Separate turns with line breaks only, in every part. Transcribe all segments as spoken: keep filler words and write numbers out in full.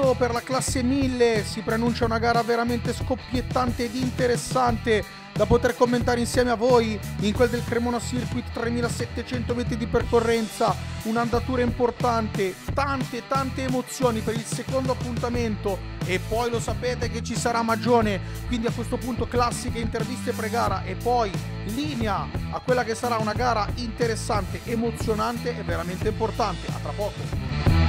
Sabato per la classe mille si preannuncia una gara veramente scoppiettante ed interessante da poter commentare insieme a voi in quel del Cremona Circuit, tremilasettecento metri di percorrenza, un'andatura importante, tante tante emozioni per il secondo appuntamento e poi lo sapete che ci sarà Magione, quindi a questo punto classiche interviste pre-gara e poi linea a quella che sarà una gara interessante, emozionante e veramente importante. A tra poco.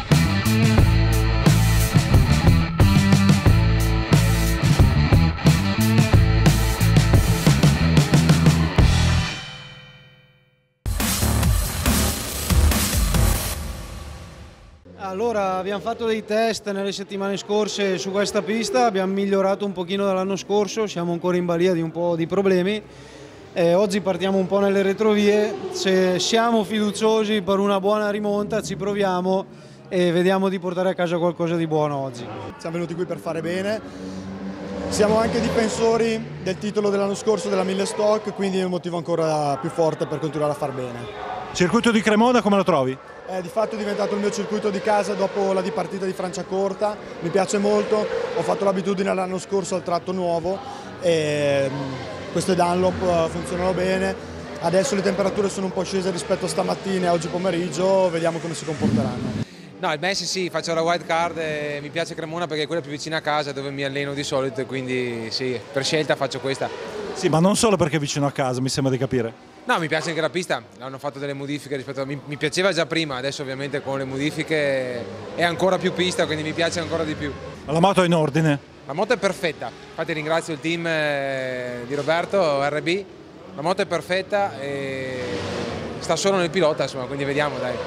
Allora, abbiamo fatto dei test nelle settimane scorse su questa pista, abbiamo migliorato un pochino dall'anno scorso, siamo ancora in balia di un po' di problemi. Eh, oggi partiamo un po' nelle retrovie, se siamo fiduciosi per una buona rimonta ci proviamo e vediamo di portare a casa qualcosa di buono oggi.
Siamo venuti qui per fare bene, siamo anche difensori del titolo dell'anno scorso della mille stock, quindi è un motivo ancora più forte per continuare a far bene.
Circuito di Cremona come lo trovi?
Eh, di fatto è diventato il mio circuito di casa dopo la dipartita di Franciacorta, mi piace molto, ho fatto l'abitudine l'anno scorso al tratto nuovo e queste Dunlop funzionano bene, adesso le temperature sono un po' scese rispetto a stamattina e oggi pomeriggio, vediamo come si comporteranno.
No, il Messi sì, faccio la wild card e mi piace Cremona perché è quella più vicina a casa dove mi alleno di solito e quindi sì, per scelta faccio questa.
Sì, ma non solo perché è vicino a casa, mi sembra di capire.
No, mi piace anche la pista, hanno fatto delle modifiche rispetto a... mi, mi piaceva già prima, adesso ovviamente con le modifiche è ancora più pista, quindi mi piace ancora di più.
La moto è in ordine?
La moto è perfetta, infatti ringrazio il team di Roberto, R B, la moto è perfetta e sta solo nel pilota, insomma, quindi vediamo, dai.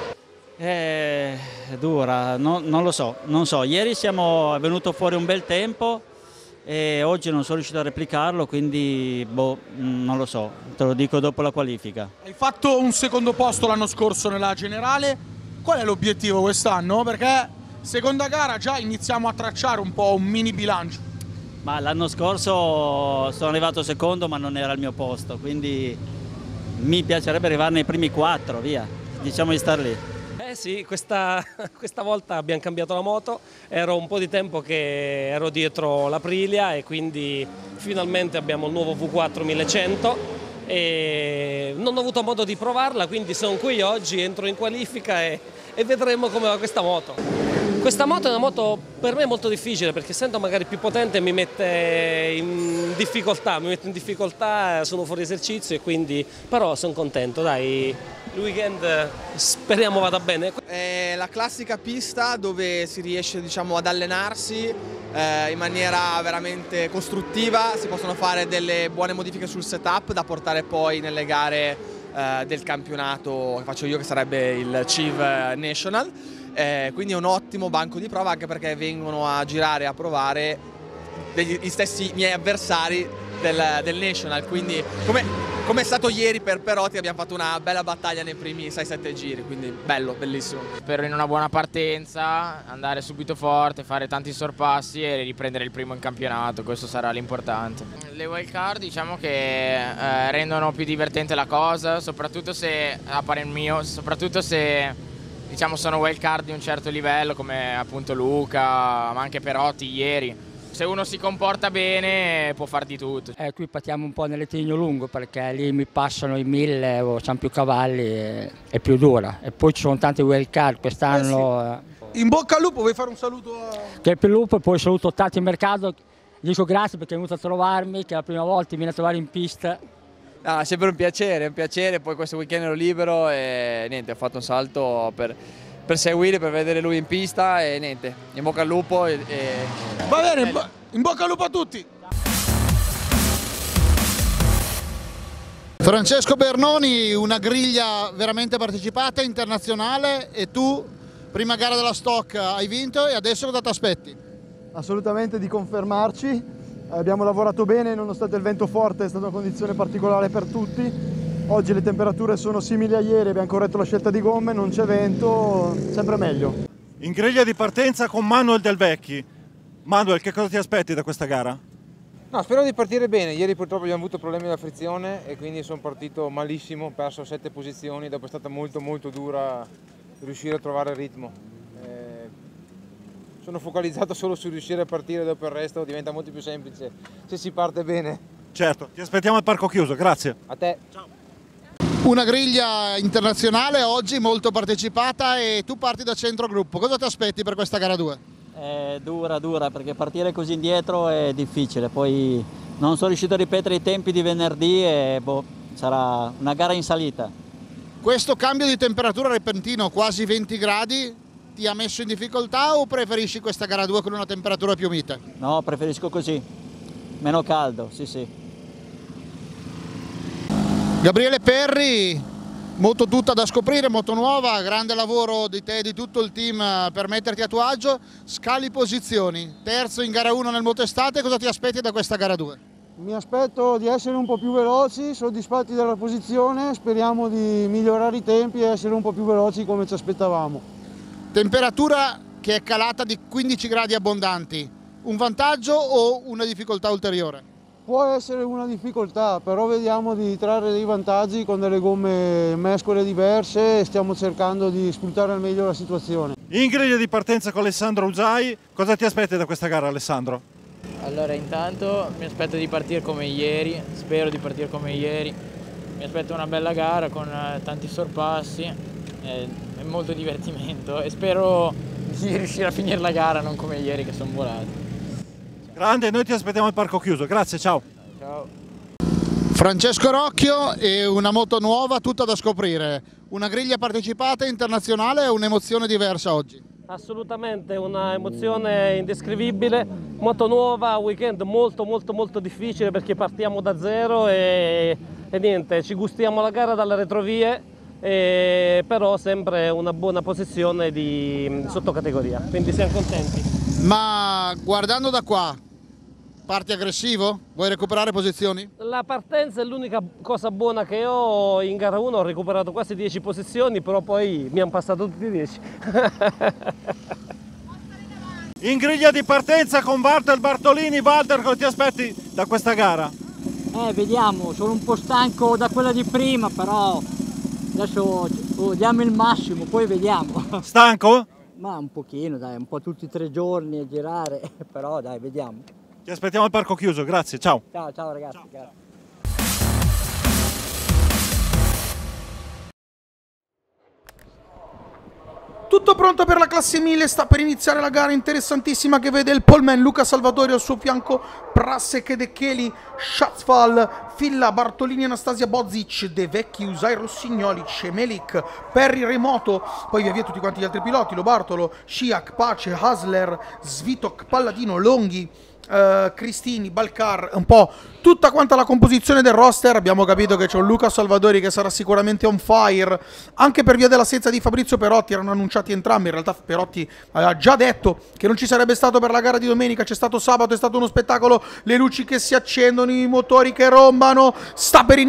È dura, no, non lo so, non so, ieri siamo, è venuto fuori un bel tempo e oggi non sono riuscito a replicarlo, quindi boh, non lo so, te lo dico dopo la qualifica.
Hai fatto un secondo posto l'anno scorso nella generale, qual è l'obiettivo quest'anno? Perché seconda gara già iniziamo a tracciare un po' un mini bilancio.
Ma l'anno scorso sono arrivato secondo ma non era il mio posto, quindi mi piacerebbe arrivare nei primi quattro, via, diciamo di star lì.
Eh sì, questa, questa volta abbiamo cambiato la moto, ero un po' di tempo che ero dietro l'Aprilia e quindi finalmente abbiamo il nuovo V quattro millecento e non ho avuto modo di provarla, quindi sono qui oggi, entro in qualifica e, e vedremo come va questa moto. Questa moto è una moto per me molto difficile perché essendo magari più potente mi mette in difficoltà, mi mette in difficoltà, sono fuori esercizio e quindi però sono contento, dai. Il weekend speriamo vada bene.
È la classica pista dove si riesce, diciamo, ad allenarsi eh, in maniera veramente costruttiva, si possono fare delle buone modifiche sul setup da portare poi nelle gare eh, del campionato che faccio io, che sarebbe il C I V National, eh, quindi è un ottimo banco di prova anche perché vengono a girare a provare degli, gli stessi miei avversari del, del National, quindi come... Come è stato ieri per Perotti abbiamo fatto una bella battaglia nei primi sei sette giri, quindi bello, bellissimo.
Spero in una buona partenza, andare subito forte, fare tanti sorpassi e riprendere il primo in campionato, questo sarà l'importante. Le wild card diciamo che eh, rendono più divertente la cosa, soprattutto se, a parer mio, soprattutto se diciamo sono wild card di un certo livello come appunto Luca, ma anche Perotti ieri. Se uno si comporta bene può far di tutto.
Eh, qui partiamo un po' nell'Etigno lungo perché lì mi passano i mille o c'hanno più cavalli, e, è più dura. E poi ci sono tanti wild card quest'anno.
Eh sì. In bocca al lupo, vuoi fare un saluto a...
Che è più lupo e poi saluto Tati in mercato, gli dico grazie perché è venuto a trovarmi, che è la prima volta mi viene a trovare in pista.
No, è sempre un piacere, è un piacere, poi questo weekend ero libero e niente, ho fatto un salto per... per seguire, per vedere lui in pista e niente, in bocca al lupo e... e...
Va bene, in, in bocca al lupo a tutti! Francesco Bernoni, una griglia veramente partecipata, internazionale, e tu, prima gara della stock, hai vinto e adesso cosa ti aspetti?
Assolutamente di confermarci, abbiamo lavorato bene nonostante il vento forte, è stata una condizione particolare per tutti. Oggi le temperature sono simili a ieri, abbiamo corretto la scelta di gomme, non c'è vento, sempre meglio.
In griglia di partenza con Manuel Del Vecchi. Manuel, che cosa ti aspetti da questa gara?
No, spero di partire bene, ieri purtroppo abbiamo avuto problemi alla frizione e quindi sono partito malissimo, ho perso sette posizioni, dopo è stata molto molto dura riuscire a trovare il ritmo. Eh, sono focalizzato solo su riuscire a partire, dopo il resto diventa molto più semplice se si parte bene.
Certo, ti aspettiamo al parco chiuso, grazie.
A te.
Ciao.
Una griglia internazionale oggi molto partecipata e tu parti da centro gruppo. Cosa ti aspetti per questa gara due?
È dura, dura, perché partire così indietro è difficile. Poi non sono riuscito a ripetere i tempi di venerdì e boh, sarà una gara in salita.
Questo cambio di temperatura repentino, quasi venti gradi, ti ha messo in difficoltà o preferisci questa gara due con una temperatura più mite?
No, preferisco così, meno caldo, sì sì.
Gabriele Perri, moto tutta da scoprire, moto nuova, grande lavoro di te e di tutto il team per metterti a tuo agio. Scali posizioni, terzo in gara uno nel moto estate, cosa ti aspetti da questa gara due?
Mi aspetto di essere un po' più veloci, soddisfatti della posizione, speriamo di migliorare i tempi e essere un po' più veloci come ci aspettavamo.
Temperatura che è calata di quindici gradi abbondanti, un vantaggio o una difficoltà ulteriore?
Può essere una difficoltà, però vediamo di trarre dei vantaggi con delle gomme mescole diverse e stiamo cercando di sfruttare al meglio la situazione.
In griglia di partenza con Alessandro Usai, cosa ti aspetti da questa gara, Alessandro?
Allora, intanto mi aspetto di partire come ieri, spero di partire come ieri. Mi aspetto una bella gara con tanti sorpassi e molto divertimento e spero di riuscire a finire la gara non come ieri che sono volato.
Grande, noi ti aspettiamo al parco chiuso, grazie, ciao.
Ciao.
Francesco Rocchio e una moto nuova tutta da scoprire, una griglia partecipata internazionale e un'emozione diversa oggi.
Assolutamente una emozione indescrivibile, moto nuova, weekend molto molto molto difficile perché partiamo da zero e, e niente, ci gustiamo la gara dalle retrovie, e, però sempre una buona posizione di sottocategoria, quindi siamo contenti.
Ma guardando da qua, parti aggressivo? Vuoi recuperare posizioni?
La partenza è l'unica cosa buona che ho. In gara uno ho recuperato quasi dieci posizioni, però poi mi hanno passato tutti i dieci.
In griglia di partenza con Walter Bartolini. Walter, cosa ti aspetti da questa gara?
Eh, vediamo, sono un po' stanco da quella di prima, però adesso oh, diamo il massimo, poi vediamo.
Stanco?
Ma un pochino, dai, un po' tutti e tre giorni a girare, però dai, vediamo.
Ti aspettiamo al parco chiuso, grazie, ciao.
Ciao, ciao ragazzi, ciao. Grazie.
Tutto pronto per la classe mille, sta per iniziare la gara interessantissima che vede il poleman Luca Salvatori al suo fianco, Prasek De Cheli, Schatzfall, Filla, Bartolini, Anastasia Bozic, De Vecchi, Usai Rossignoli, Cemelik, Perri Remoto, poi via via tutti quanti gli altri piloti, Lo Bartolo, Sciac, Pace, Hasler, Svitok, Palladino, Longhi, Uh, Cristini, Balcar, un po' tutta quanta la composizione del roster. Abbiamo capito che c'è un Luca Salvatori che sarà sicuramente on fire anche per via dell'assenza di Fabrizio Perotti. Erano annunciati entrambi, in realtà Perotti aveva già detto che non ci sarebbe stato per la gara di domenica. C'è stato sabato, è stato uno spettacolo, le luci che si accendono, i motori che rombano. Sta per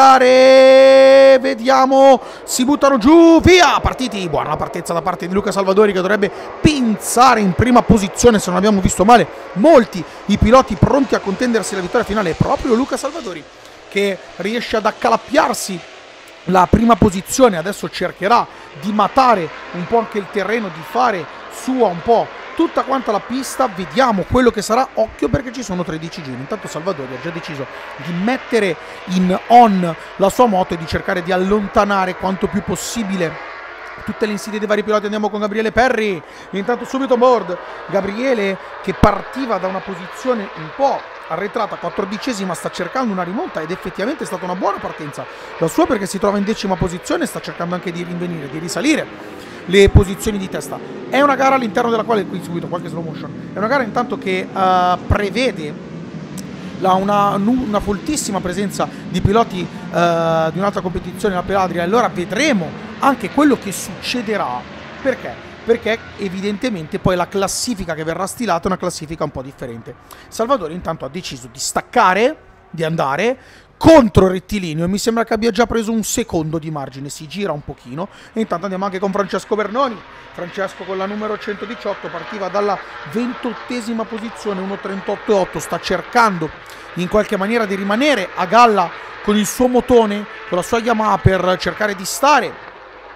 iniziare, vediamo, si buttano giù, via, partiti. Buona la partenza da parte di Luca Salvatori che dovrebbe pinzare in prima posizione, se non abbiamo visto male molti i piloti pronti a contendersi la vittoria finale. È proprio Luca Salvatori che riesce ad accalappiarsi la prima posizione. Adesso cercherà di matare un po' anche il terreno, di fare sua un po' tutta quanta la pista. Vediamo quello che sarà, occhio perché ci sono tredici giri. Intanto Salvatori ha già deciso di mettere in on la sua moto e di cercare di allontanare quanto più possibile tutte le insidie dei vari piloti. Andiamo con Gabriele Perri, intanto subito on board Gabriele che partiva da una posizione un po' arretrata, quattordicesima, sta cercando una rimonta ed effettivamente è stata una buona partenza la sua perché si trova in decima posizione, sta cercando anche di rinvenire, di risalire le posizioni di testa. È una gara all'interno della quale, qui subito qualche slow motion, è una gara intanto che uh, prevede La, una, una foltissima presenza di piloti uh, di un'altra competizione, la Peladria, e allora vedremo anche quello che succederà. Perché? Perché evidentemente poi la classifica che verrà stilata è una classifica un po' differente. Salvatore intanto ha deciso di staccare, di andare contro rettilineo e mi sembra che abbia già preso un secondo di margine, si gira un pochino e intanto andiamo anche con Francesco Bernoni. Francesco con la numero centodiciotto partiva dalla ventottesima posizione, uno trentotto e otto, sta cercando in qualche maniera di rimanere a galla con il suo motone, con la sua Yamaha, per cercare di stare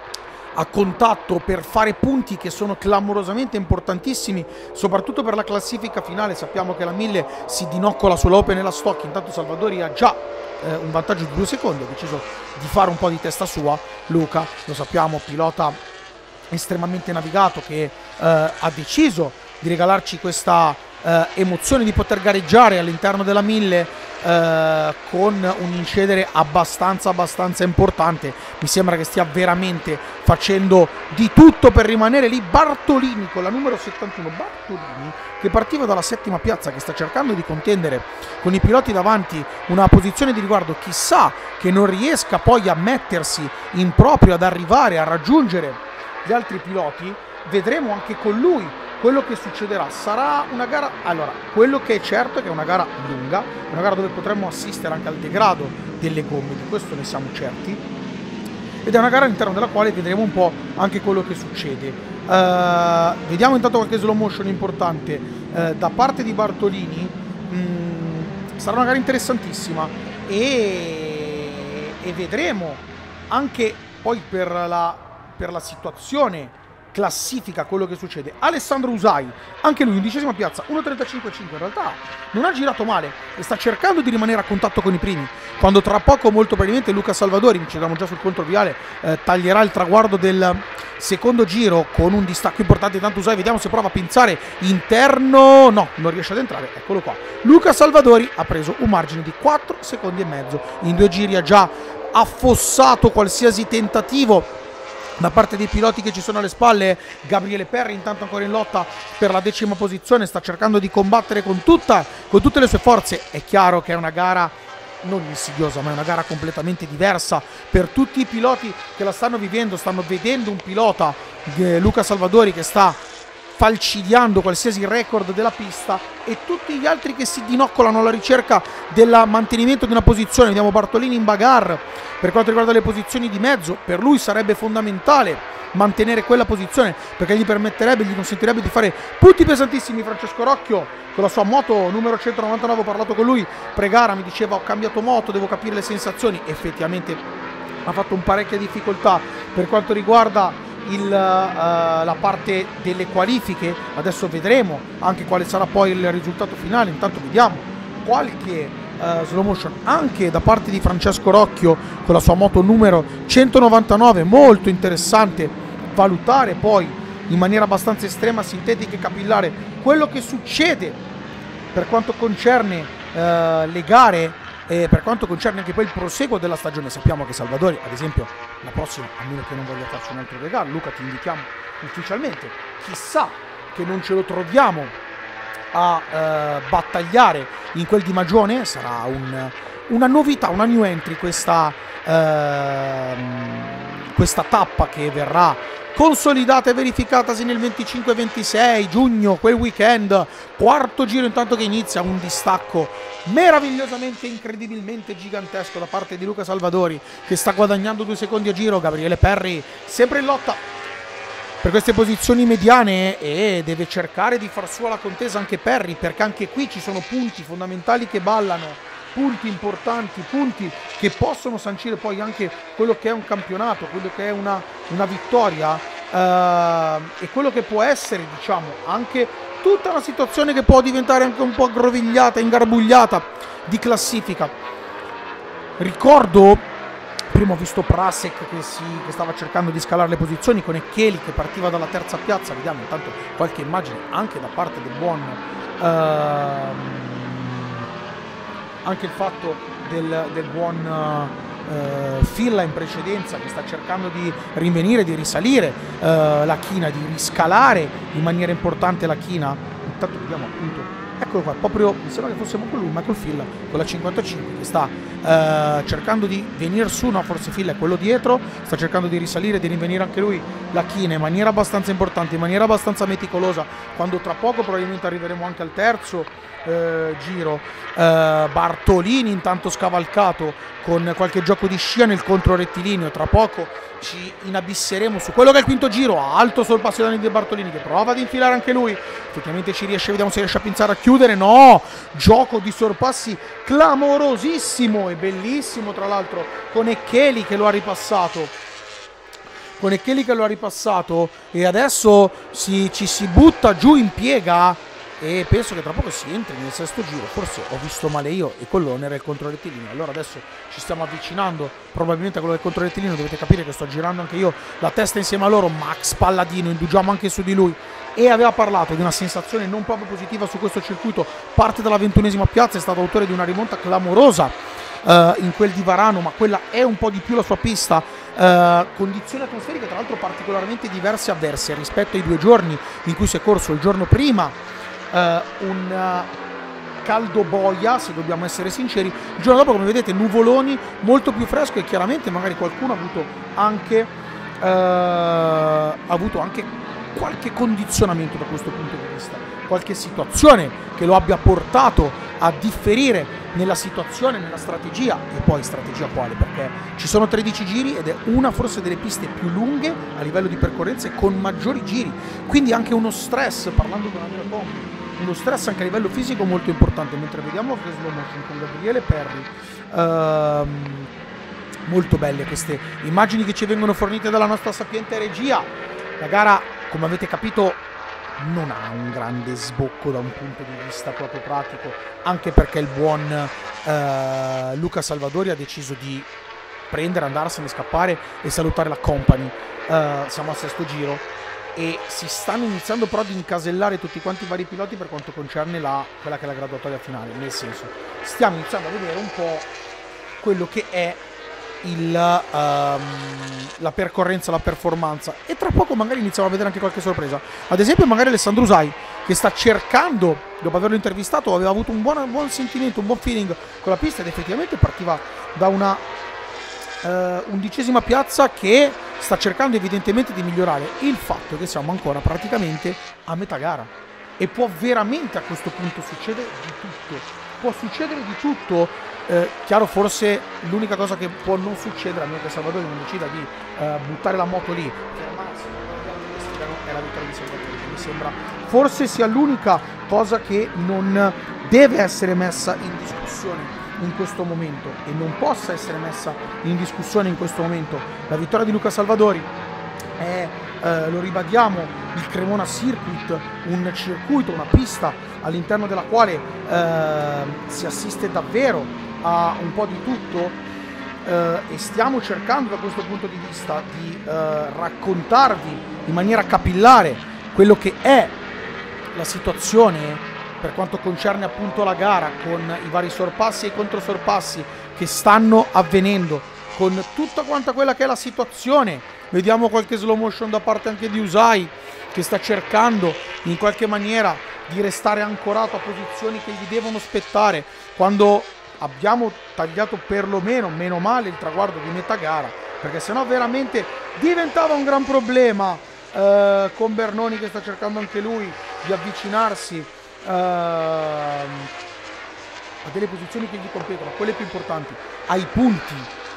a contatto per fare punti che sono clamorosamente importantissimi, soprattutto per la classifica finale. Sappiamo che la mille si dinoccola sulla Open e la Stock, intanto Salvadori ha già eh, un vantaggio di due secondi, ha deciso di fare un po' di testa sua. Luca, lo sappiamo, pilota estremamente navigato che eh, ha deciso di regalarci questa eh, emozione di poter gareggiare all'interno della mille eh, con un incedere abbastanza abbastanza importante. Mi sembra che stia veramente facendo di tutto per rimanere lì. Bartolini con la numero settantuno, Bartolini che partiva dalla settima piazza, che sta cercando di contendere con i piloti davanti una posizione di riguardo. Chissà che non riesca poi a mettersi in proprio, ad arrivare a raggiungere gli altri piloti. Vedremo anche con lui quello che succederà. Sarà una gara, allora, quello che è certo è che è una gara lunga, una gara dove potremmo assistere anche al degrado delle gomme, di questo ne siamo certi, ed è una gara all'interno della quale vedremo un po' anche quello che succede. Uh, vediamo intanto qualche slow motion importante uh, da parte di Bartolini. Mm, sarà una gara interessantissima e, e vedremo anche poi per la, per la situazione classifica quello che succede. Alessandro Usai, anche lui undicesima piazza, uno trentacinque cinque, in realtà non ha girato male e sta cercando di rimanere a contatto con i primi, quando tra poco molto probabilmente Luca Salvadori, ci vediamo già sul controviale, eh, taglierà il traguardo del secondo giro con un distacco importante. Tanto Usai, vediamo se prova a pinzare interno, no, non riesce ad entrare, eccolo qua. Luca Salvadori ha preso un margine di quattro secondi e mezzo, in due giri ha già affossato qualsiasi tentativo da parte dei piloti che ci sono alle spalle. Gabriele Perri intanto ancora in lotta per la decima posizione, sta cercando di combattere con, tutta, con tutte le sue forze. È chiaro che è una gara non insidiosa, ma è una gara completamente diversa per tutti i piloti che la stanno vivendo. Stanno vedendo un pilota, eh, Luca Salvadori, che sta falcidiando qualsiasi record della pista, e tutti gli altri che si dinoccolano alla ricerca del mantenimento di una posizione. Vediamo Bartolini in bagarre per quanto riguarda le posizioni di mezzo. Per lui sarebbe fondamentale mantenere quella posizione, perché gli permetterebbe, gli consentirebbe di fare punti pesantissimi. Francesco Rocchio con la sua moto numero centonovantanove, ho parlato con lui pre-gara, mi diceva ho cambiato moto, devo capire le sensazioni. Effettivamente ha fatto un parecchia difficoltà per quanto riguarda Il, uh, la parte delle qualifiche. Adesso vedremo anche quale sarà poi il risultato finale. Intanto vediamo qualche uh, slow motion anche da parte di Francesco Rocchio con la sua moto numero centonovantanove. Molto interessante valutare poi in maniera abbastanza estrema, sintetica e capillare quello che succede per quanto concerne uh, le gare e per quanto concerne anche poi il proseguo della stagione. Sappiamo che Salvadori, ad esempio, la prossima, a meno che non voglia farci un altro regalo, Luca, ti invitiamo ufficialmente, chissà che non ce lo troviamo a eh, battagliare in quel di Magione. Sarà un, una novità, una new entry questa, eh, questa tappa che verrà consolidata e verificatasi nel venticinque ventisei giugno, quel weekend. Quarto giro intanto che inizia, un distacco meravigliosamente, incredibilmente gigantesco da parte di Luca Salvadori, che sta guadagnando due secondi a giro. Gabriele Perri sempre in lotta per queste posizioni mediane e deve cercare di far sua la contesa anche Perri, perché anche qui ci sono punti fondamentali che ballano, punti importanti, punti che possono sancire poi anche quello che è un campionato, quello che è una, una vittoria eh, e quello che può essere, diciamo, anche tutta una situazione che può diventare anche un po' aggrovigliata, ingarbugliata di classifica. Ricordo, prima ho visto Prasek che, si, che stava cercando di scalare le posizioni con Echeli che partiva dalla terza piazza. Vediamo intanto qualche immagine anche da parte del buon ehm, anche il fatto del, del buon uh, Filla in precedenza, che sta cercando di rinvenire, di risalire uh, la china, di riscalare in maniera importante la china. Intanto vediamo appunto, eccolo qua, proprio, mi sembra che fosse proprio lui, Michael Filla con la cinquantacinque, che sta uh, cercando di venire su, no forse Filla è quello dietro, sta cercando di risalire, di rinvenire anche lui la china in maniera abbastanza importante, in maniera abbastanza meticolosa, quando tra poco probabilmente arriveremo anche al terzo Eh, giro. eh, Bartolini intanto scavalcato con qualche gioco di scia nel controrettilineo. Tra poco ci inabisseremo su quello che è il quinto giro. Alto sul passo di Bartolini che prova ad infilare anche lui, effettivamente ci riesce, vediamo se riesce a pinzare, a chiudere. No, gioco di sorpassi clamorosissimo e bellissimo, tra l'altro con Echeli che lo ha ripassato. con Echeli che lo ha ripassato e adesso si, ci si butta giù in piega e penso che tra poco si entri nel sesto giro. Forse ho visto male io e quello non era il controrettilineo. Allora adesso ci stiamo avvicinando probabilmente a quello del controrettilineo. Dovete capire che sto girando anche io la testa insieme a loro. Max Palladino, indugiamo anche su di lui, e aveva parlato di una sensazione non proprio positiva su questo circuito. Parte dalla ventunesima piazza, è stato autore di una rimonta clamorosa uh, in quel di Varano, ma quella è un po' di più la sua pista. Uh, condizioni atmosferiche tra l'altro particolarmente diverse e avverse rispetto ai due giorni in cui si è corso. Il giorno prima Uh, un uh, caldo boia, se dobbiamo essere sinceri. Il giorno dopo, come vedete, nuvoloni, molto più fresco, e chiaramente magari qualcuno ha avuto anche uh, ha avuto anche qualche condizionamento da questo punto di vista, qualche situazione che lo abbia portato a differire nella situazione, nella strategia. E poi strategia quale? Perché ci sono tredici giri ed è una forse delle piste più lunghe a livello di percorrenza e con maggiori giri, quindi anche uno stress, parlando con Andrea Pompi, uno stress anche a livello fisico molto importante. Mentre vediamo che slow motion con Gabriele Perri, ehm, molto belle queste immagini che ci vengono fornite dalla nostra sapiente regia. La gara, come avete capito, non ha un grande sbocco da un punto di vista proprio pratico, anche perché il buon eh, Luca Salvadori ha deciso di prendere, andarsene, scappare e salutare la company. Eh, siamo al sesto giro e si stanno iniziando però ad incasellare tutti quanti i vari piloti per quanto concerne la, quella che è la graduatoria finale, nel senso, stiamo iniziando a vedere un po' quello che è il, um, la percorrenza, la performance, e tra poco magari iniziamo a vedere anche qualche sorpresa. Ad esempio magari Alessandro Usai, che sta cercando, dopo averlo intervistato, aveva avuto un buon, un buon sentimento, un buon feeling con la pista ed effettivamente partiva da una uh, undicesima piazza che sta cercando evidentemente di migliorare. Il fatto è che siamo ancora praticamente a metà gara e può veramente a questo punto succedere di tutto, può succedere di tutto. Eh, chiaro, forse l'unica cosa che può non succedere, a meno che Salvadori non decida di eh, buttare la moto lì, fermarsi, è la vittoria di Salvadori. Mi sembra forse sia l'unica cosa che non deve essere messa in discussione in questo momento e non possa essere messa in discussione in questo momento. La vittoria di Luca Salvadori è, eh, lo ribadiamo, il Cremona Circuit, un circuito, una pista all'interno della quale eh, si assiste davvero a un po' di tutto, eh, e stiamo cercando da questo punto di vista di eh, raccontarvi in maniera capillare quello che è la situazione per quanto concerne appunto la gara, con i vari sorpassi e i controsorpassi che stanno avvenendo, con tutta quanta quella che è la situazione. Vediamo qualche slow motion da parte anche di Usai, che sta cercando in qualche maniera di restare ancorato a posizioni che gli devono spettare, quando abbiamo tagliato perlomeno, meno male, il traguardo di metà gara, perché sennò veramente diventava un gran problema, eh, con Bernoni che sta cercando anche lui di avvicinarsi Uh, a delle posizioni che gli competono, quelle più importanti, ai punti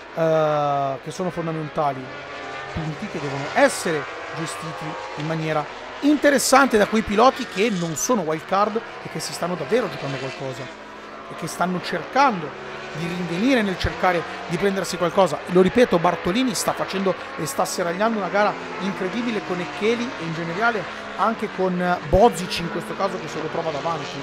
uh, che sono fondamentali, punti che devono essere gestiti in maniera interessante da quei piloti che non sono wild card e che si stanno davvero giocando qualcosa e che stanno cercando di rinvenire nel cercare di prendersi qualcosa. Lo ripeto, Bartolini sta facendo e sta seragliando una gara incredibile con Echeli e in generale anche con Bozic in questo caso, che se lo trova davanti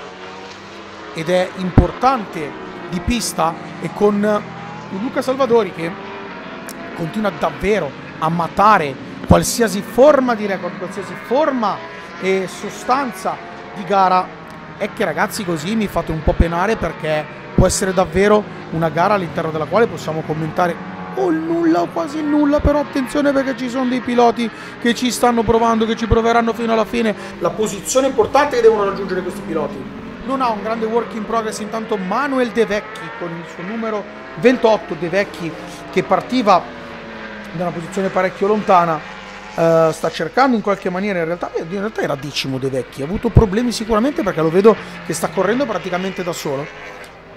ed è importante di pista, e con Luca Salvadori che continua davvero a matare qualsiasi forma di record, qualsiasi forma e sostanza di gara. È che ragazzi, così mi fate un po' penare, perché può essere davvero una gara all'interno della quale possiamo commentare o nulla o quasi nulla, però attenzione, perché ci sono dei piloti che ci stanno provando, che ci proveranno fino alla fine. La posizione importante che devono raggiungere questi piloti. Non ha un grande work in progress intanto Manuel De Vecchi con il suo numero ventotto. De Vecchi che partiva da una posizione parecchio lontana, uh, sta cercando in qualche maniera, in realtà, in realtà era decimo De Vecchi, ha avuto problemi sicuramente perché lo vedo che sta correndo praticamente da solo.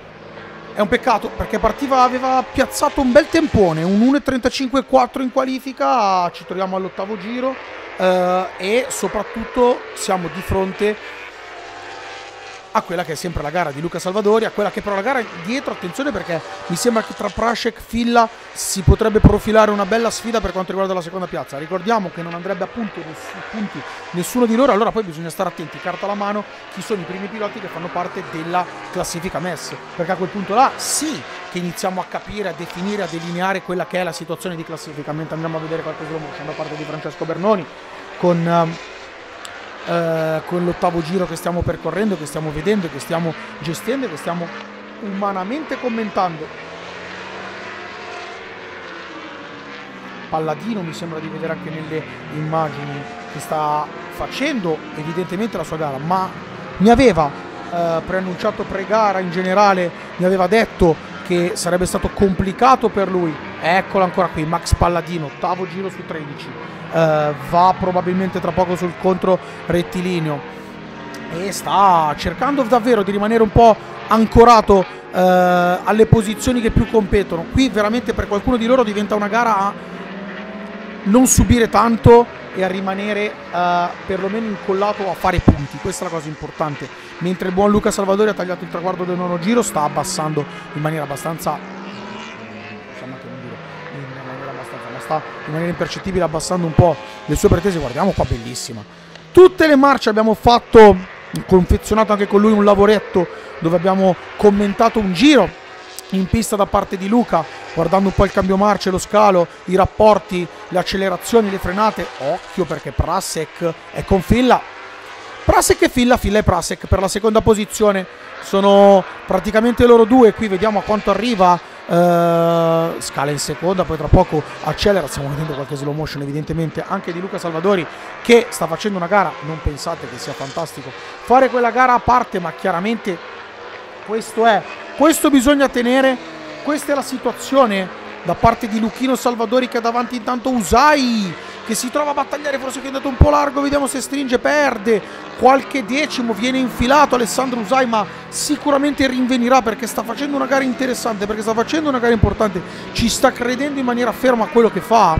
È un peccato, perché partiva, aveva piazzato un bel tempone, un uno e trentacinque quattro in qualifica. Ci troviamo all'ottavo giro eh, e soprattutto siamo di fronte a quella che è sempre la gara di Luca Salvadori, a quella che però la gara dietro, attenzione perché mi sembra che tra Prasek e Filla si potrebbe profilare una bella sfida per quanto riguarda la seconda piazza. Ricordiamo che non andrebbe a punto nessun, punti nessuno di loro, allora poi bisogna stare attenti, carta alla mano, chi sono i primi piloti che fanno parte della classifica M E S, perché a quel punto là sì che iniziamo a capire, a definire, a delineare quella che è la situazione di classifica, mentre andiamo a vedere qualche slow motion da parte di Francesco Bernoni con... Um, Uh, con l'ottavo giro che stiamo percorrendo, che stiamo vedendo, che stiamo gestendo e che stiamo umanamente commentando. Palladino mi sembra di vedere anche nelle immagini che sta facendo evidentemente la sua gara, ma mi aveva uh, preannunciato pre-gara, in generale mi aveva detto che sarebbe stato complicato per lui. Eccolo ancora qui, Max Palladino, ottavo giro su tredici. Uh, va probabilmente tra poco sul contro rettilineo e sta cercando davvero di rimanere un po' ancorato uh, alle posizioni che più competono. Qui veramente per qualcuno di loro diventa una gara a non subire tanto e a rimanere uh, perlomeno incollato a fare punti, questa è la cosa importante, mentre il buon Luca Salvadori ha tagliato il traguardo del nono giro, sta abbassando in maniera abbastanza sta in maniera impercettibile abbassando un po' le sue pretese. Guardiamo qua, bellissima, tutte le marce abbiamo fatto, confezionato anche con lui un lavoretto dove abbiamo commentato un giro in pista da parte di Luca, guardando un po' il cambio marce, lo scalo, i rapporti, le accelerazioni, le frenate. Occhio perché Prasek è con Filla, Prasek e Filla, Filla e Prasek per la seconda posizione, sono praticamente loro due. Qui vediamo a quanto arriva. Uh, scala in seconda, poi tra poco accelera, stiamo vedendo qualche slow motion evidentemente anche di Luca Salvadori che sta facendo una gara, non pensate che sia fantastico fare quella gara a parte, ma chiaramente questo è, questo bisogna tenere, questa è la situazione da parte di Luchino Salvadori che ha davanti intanto Usai che si trova a battagliare, forse che è andato un po' largo, vediamo se stringe, perde qualche decimo, viene infilato Alessandro Usai, ma sicuramente rinvenirà perché sta facendo una gara interessante, perché sta facendo una gara importante, ci sta credendo in maniera ferma a quello che fa.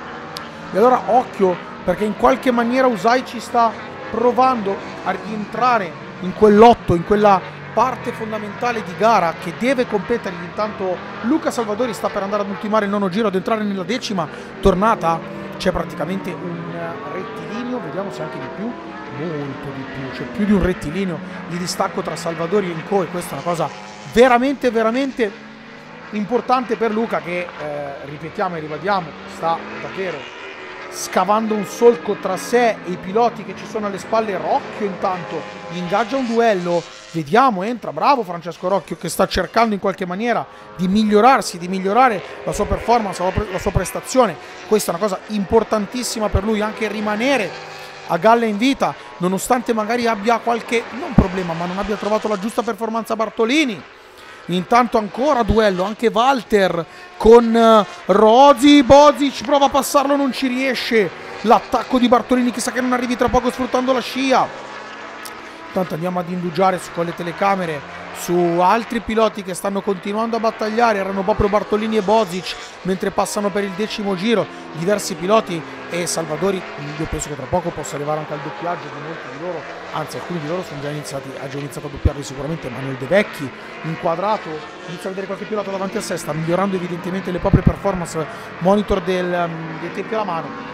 E allora occhio perché in qualche maniera Usai ci sta provando a rientrare in quell'otto, in quella parte fondamentale di gara che deve competergli. Intanto Luca Salvadori sta per andare ad ultimare il nono giro, ad entrare nella decima tornata. C'è praticamente un rettilineo, vediamo se anche di più, molto di più, c'è più di un rettilineo di distacco tra Salvadori e Inco, e questa è una cosa veramente veramente importante per Luca che, eh, ripetiamo e ribadiamo, sta davvero scavando un solco tra sé e i piloti che ci sono alle spalle. Rocchio intanto gli ingaggia un duello, vediamo, entra, bravo Francesco Rocchio che sta cercando in qualche maniera di migliorarsi, di migliorare la sua performance, la sua prestazione. Questa è una cosa importantissima per lui, anche rimanere a galla in vita nonostante magari abbia qualche, non problema, ma non abbia trovato la giusta performance a Bartolini. Intanto ancora duello, anche Walter con Rosi, Bozic prova a passarlo, non ci riesce, l'attacco di Bartolini chissà che non arrivi tra poco sfruttando la scia. Intanto andiamo ad indugiare con le telecamere su altri piloti che stanno continuando a battagliare, erano proprio Bartolini e Bozic mentre passano per il decimo giro diversi piloti, e Salvadori io penso che tra poco possa arrivare anche al doppiaggio di molti di loro, anzi alcuni di loro sono già iniziati, ha già iniziato a doppiarli sicuramente. Manuel De Vecchi inquadrato, inizia a vedere qualche pilota davanti a sé, sta migliorando evidentemente le proprie performance, monitor del, dei tempi alla mano.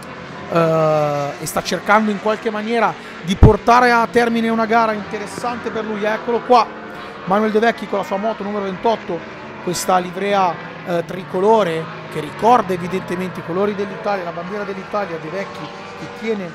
Uh, e sta cercando in qualche maniera di portare a termine una gara interessante per lui. Eccolo qua Manuel De Vecchi con la sua moto numero ventotto, questa livrea uh, tricolore che ricorda evidentemente i colori dell'Italia, la bandiera dell'Italia. De Vecchi che tiene,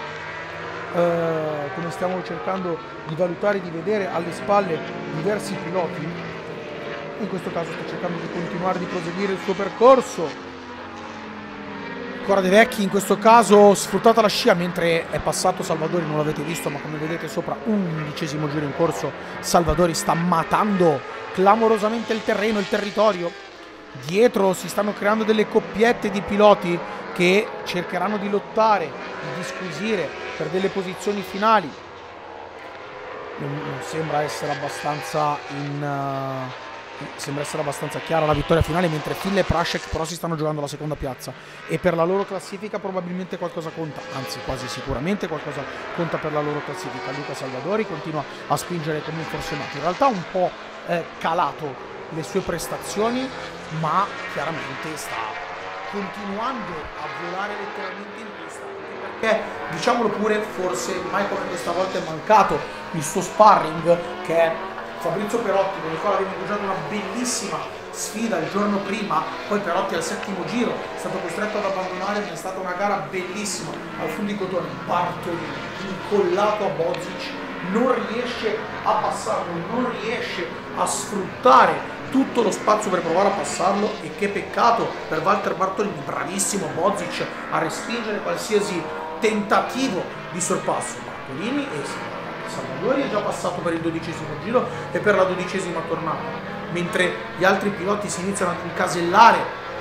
uh, come stiamo cercando di valutare, di vedere alle spalle diversi piloti, in questo caso sta cercando di continuare, di proseguire il suo percorso. Ancora De Vecchi in questo caso sfruttata la scia mentre è passato Salvadori, non l'avete visto ma come vedete sopra undicesimo giro in corso Salvadori sta matando clamorosamente il terreno, il territorio. Dietro si stanno creando delle coppiette di piloti che cercheranno di lottare, di disquisire per delle posizioni finali. Non, non sembra essere abbastanza in, uh, sembra essere abbastanza chiara la vittoria finale, mentre Filla e Prashek però si stanno giocando la seconda piazza e per la loro classifica probabilmente qualcosa conta, anzi quasi sicuramente qualcosa conta per la loro classifica. Luca Salvadori continua a spingere come un fortunato, in realtà un po' eh, calato le sue prestazioni, ma chiaramente sta continuando a volare letteralmente in pista, perché diciamolo pure, forse mai come questa volta è mancato il suo sparring, che è Fabrizio Perotti, con il quale abbiamo giocato una bellissima sfida il giorno prima. Poi Perotti al settimo giro è stato costretto ad abbandonare, ma è stata una gara bellissima al Fundicotone. Bartolini incollato a Bozic, non riesce a passarlo, non riesce a sfruttare tutto lo spazio per provare a passarlo, e che peccato per Walter Bartolini, bravissimo Bozic a respingere qualsiasi tentativo di sorpasso. Bartolini e Salvadori è già passato per il dodicesimo giro e per la dodicesima tornata, mentre gli altri piloti si iniziano a incasellare,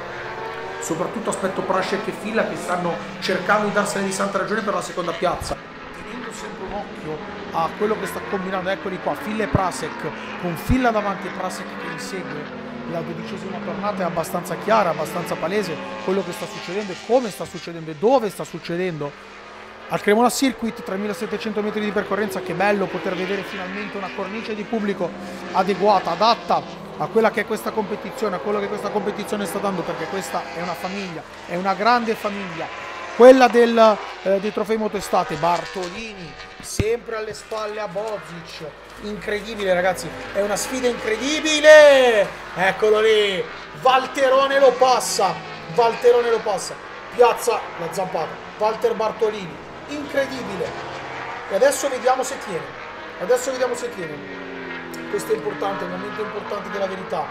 soprattutto aspetto Prashek e Filla, che stanno cercando di darsene di santa ragione per la seconda piazza, tenendo sempre un occhio a quello che sta combinando. Eccoli qua, Filla e Prashek, con Filla davanti e Prashek che insegue. La dodicesima tornata è abbastanza chiara, abbastanza palese quello che sta succedendo e come sta succedendo e dove sta succedendo. Al Cremona Circuit, tremilasettecento metri di percorrenza, che bello poter vedere finalmente una cornice di pubblico adeguata, adatta a quella che è questa competizione, a quello che questa competizione sta dando, perché questa è una famiglia, è una grande famiglia, quella del, eh, dei trofei Motoestate. Bartolini sempre alle spalle a Bozic, incredibile ragazzi, è una sfida incredibile, eccolo lì, Valterone lo passa, Valterone lo passa, piazza la zampata, Walter Bartolini, incredibile. E adesso vediamo se tiene, adesso vediamo se tiene, questo è importante, è un momento importante della verità.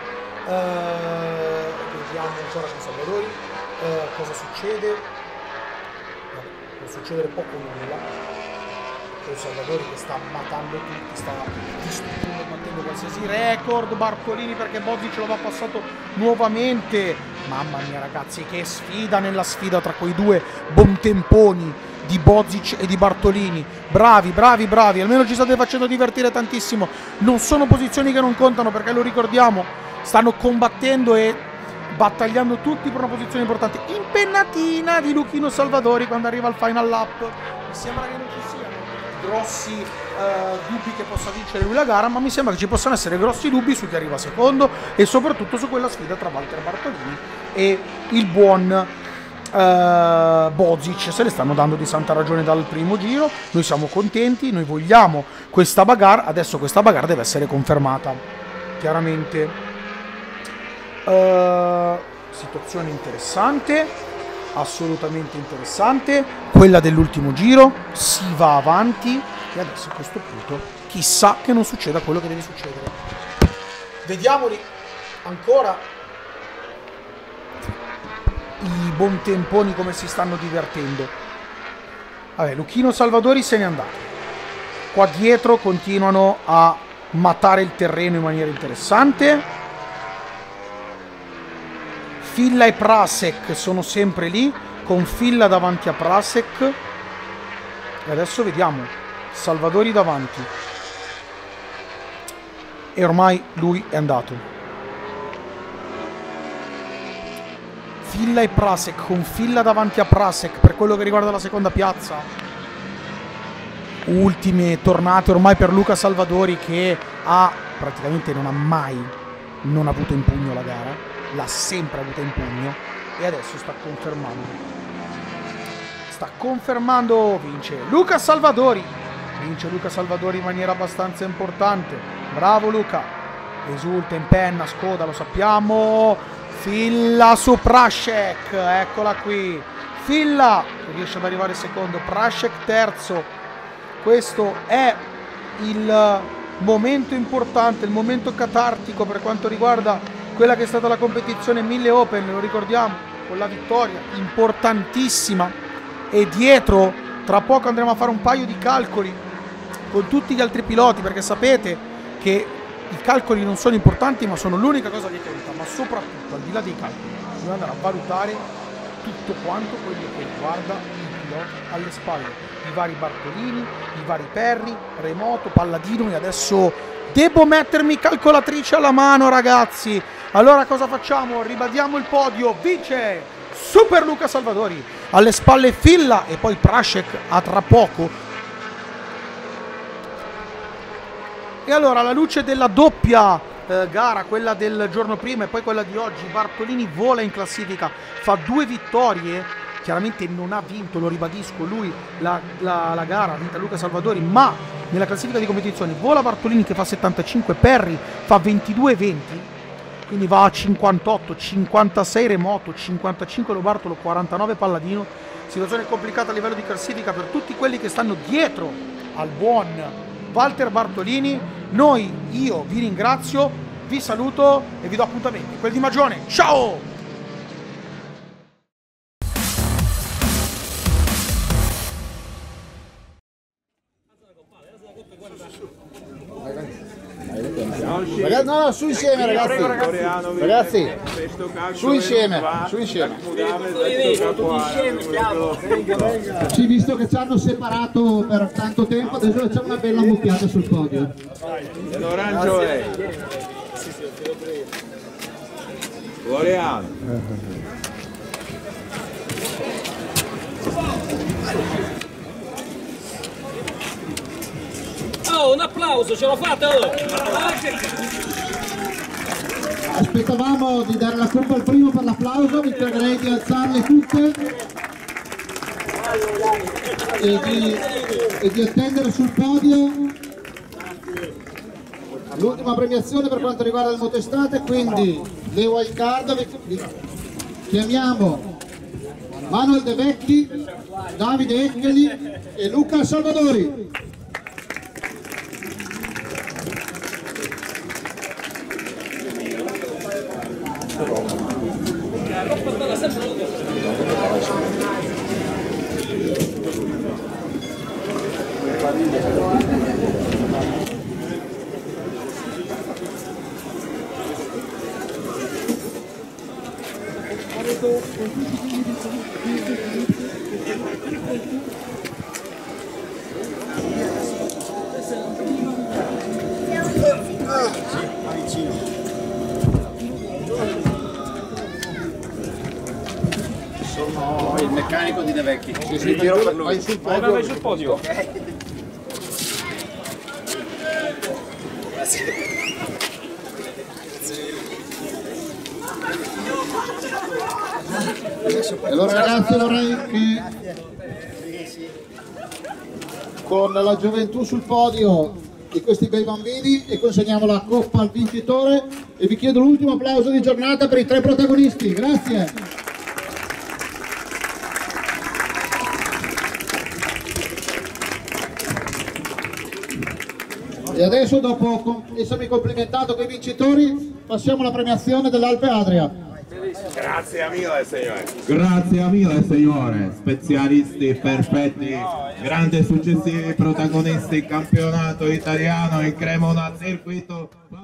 Uh, vediamo ancora con Salvadori uh, cosa succede. Vabbè, può succedere poco o nulla con Salvadori, che sta matando tutti, sta distruggendo, battendo qualsiasi record. Bartolini, perché Bozic lo va passato nuovamente. Mamma mia ragazzi, che sfida nella sfida tra quei due buontemponi di Bozic e di Bartolini. Bravi, bravi, bravi, almeno ci state facendo divertire tantissimo. Non sono posizioni che non contano, perché lo ricordiamo, stanno combattendo e battagliando tutti per una posizione importante. Impennatina di Luchino Salvadori quando arriva al final lap. Mi sembra che non ci siano grossi uh, dubbi che possa vincere lui la gara, ma mi sembra che ci possano essere grossi dubbi su chi arriva secondo e soprattutto su quella sfida tra Walter Bartolini e il buon uh, Bozic. Se le stanno dando di santa ragione dal primo giro, noi siamo contenti, noi vogliamo questa bagarre. Adesso questa bagarre deve essere confermata, chiaramente. Uh, situazione interessante, assolutamente interessante, quella dell'ultimo giro. Si va avanti e adesso a questo punto chissà che non succeda quello che deve succedere. Vediamoli ancora i buontemponi come si stanno divertendo. Vabbè, Luchino Salvadori se n'è andato, qua dietro continuano a matare il terreno in maniera interessante. Filla e Prashek sono sempre lì, con Filla davanti a Prashek. E adesso vediamo Salvadori davanti. E ormai lui è andato. Filla e Prashek, con Filla davanti a Prashek per quello che riguarda la seconda piazza. Ultime tornate ormai per Luca Salvadori, che ha praticamente non ha mai non ha avuto in pugno la gara. L'ha sempre avuta in pugno e adesso sta confermando. Sta confermando, vince Luca Salvadori. Vince Luca Salvadori in maniera abbastanza importante. Bravo Luca. Esulta, in penna, scoda, lo sappiamo. Filla su Prashek, eccola qui. Filla che riesce ad arrivare secondo, Prashek terzo. Questo è il momento importante, il momento catartico per quanto riguarda quella che è stata la competizione mille Open, lo ricordiamo, con la vittoria importantissima. E dietro tra poco andremo a fare un paio di calcoli con tutti gli altri piloti, perché sapete che i calcoli non sono importanti, ma sono l'unica cosa che conta. Ma soprattutto, al di là dei calcoli, dobbiamo andare a valutare tutto quanto quello che riguarda i piloti alle spalle, i vari Bartolini, i vari Perri, Remoto, Palladino e adesso Devo mettermi calcolatrice alla mano, ragazzi. Allora cosa facciamo? Ribadiamo il podio. Vince Super Luca Salvadori, alle spalle Filla e poi Prashek a tra poco. E allora, alla luce della doppia eh, gara, quella del giorno prima e poi quella di oggi, Bartolini vola in classifica, fa due vittorie. Chiaramente non ha vinto, lo ribadisco, lui la, la, la gara ha vinta Luca Salvadori, ma nella classifica di competizione vola Bartolini che fa settantacinque, Perry fa ventidue venti, quindi va a cinquantotto, cinquantasei Remoto, cinquantacinque Lo Bartolo, quarantanove Palladino. Situazione complicata a livello di classifica per tutti quelli che stanno dietro al buon Walter Bartolini. Noi, io vi ringrazio, vi saluto e vi do appuntamenti, quelli di Magione. Ciao!
Ragazzi, no, no, su insieme ragazzi, ragazzi, su insieme, su insieme.
Sì, visto che ci hanno separato per tanto tempo, adesso facciamo una bella mucchiata sul podio.
L'orancio è Floriano.
Oh, un applauso, ce l'ho fatta! Oh.
Aspettavamo di dare la colpa al primo per l'applauso, vi pregherei di alzarle tutte e di, e di attendere sul podio l'ultima premiazione per quanto riguarda il motostate. Quindi le wild card vi, vi chiamiamo Manuel De Vecchi, Davide Echeli e Luca Salvadori.
Sono il meccanico di De Vecchi.
Sì, sì, giro per lui. Vai sul podio.
Vai sul podio.
Okay.
Allora ragazzi, vorrei che con la gioventù sul podio di questi bei bambini e consegniamo la coppa al vincitore e vi chiedo l'ultimo applauso di giornata per i tre protagonisti. Grazie. E adesso, dopo essermi complimentato con i vincitori, passiamo alla premiazione dell'Alpe Adria.
Grazie a mille, signore.
Grazie a mille, signore. Specialisti perfetti, grandi successivi protagonisti, campionato italiano in Cremona, circuito